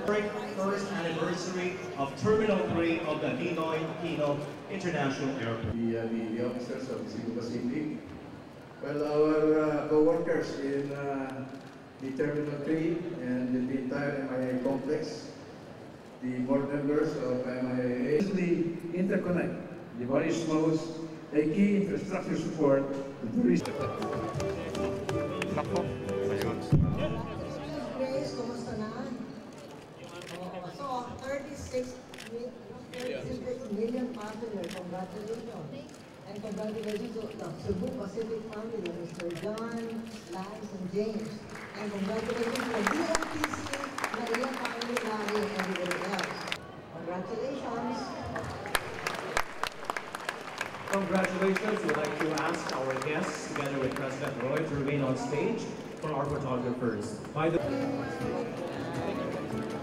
First anniversary of Terminal 3 of the Ninoy Aquino International Airport. The officers of the Cebu Pacific. Well, our co-workers in the Terminal 3 and the entire NAIA complex, the board members of NAIA, interconnect the various modes, a key infrastructure support to tourism. So, 36 million passengers, congratulations. And congratulations to the Cebu Pacific family, Mr. John, Lance, and James. And congratulations to the DMTC, NAIA family, Larry, and everybody else. Congratulations. Congratulations. We'd like to ask our guests, together with President Roy, to remain on stage for our photographers. By the